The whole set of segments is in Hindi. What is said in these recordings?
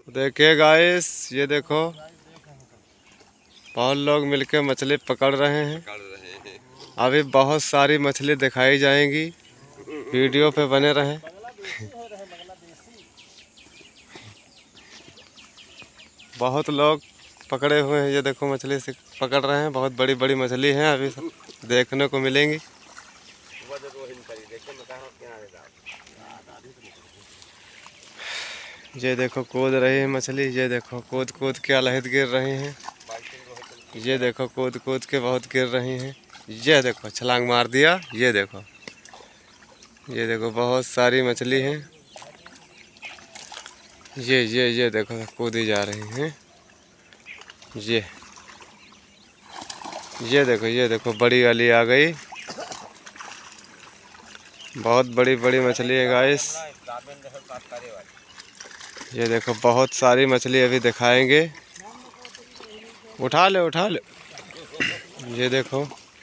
देखिए गाइस, ये देखो बहुत लोग मिलके मछली पकड़ रहे हैं। अभी बहुत सारी मछली दिखाई जाएंगी, वीडियो पे बने रहें। बहुत लोग पकड़े हुए हैं, ये देखो मछली से पकड़ रहे हैं। बहुत बड़ी बड़ी मछली हैं, अभी सब देखने को मिलेंगी। ये देखो कूद रही है मछली, ये देखो कूद कूद के अलहद गिर रही हैं। ये देखो कूद कूद के बहुत गिर रही हैं। ये देखो छलांग मार दिया। ये देखो बहुत सारी मछली हैं। ये देखो कूदी जा रही हैं। ये देखो बड़ी वाली आ गई। बहुत बड़ी बड़ी मछली है गाइस। ये देखो बहुत सारी मछली अभी दिखाएंगे। उठा ले उठा ले। ये देखो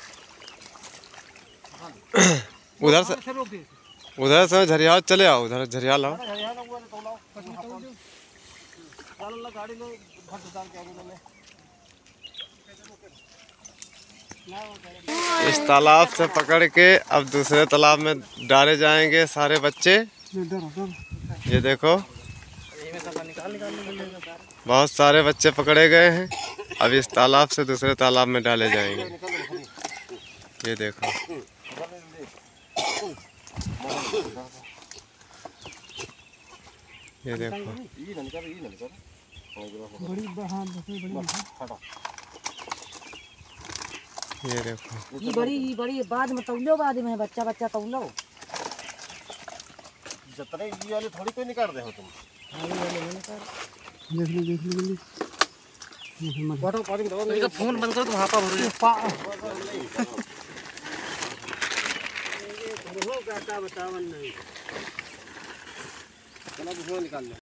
उधर से झरिया चले आओ, उधर झरिया लाओ। इस तालाब से पकड़ के अब दूसरे तालाब में डाले जाएंगे सारे बच्चे। ये देखो बहुत सारे बच्चे पकड़े गए हैं, अब इस तालाब से दूसरे तालाब में डाले जाएंगे। ये देखो ये देखो ये देखो ये बड़ी बाद में तौलो, बाद में बच्चा तौलो। जतरे ये वाले थोड़ी कोई निकाल रहे हो तुम। देख ली बैठो पानी में दो। फोन बंद करो, तुम हापा भरो। बतावन नहीं चला निकाल ले।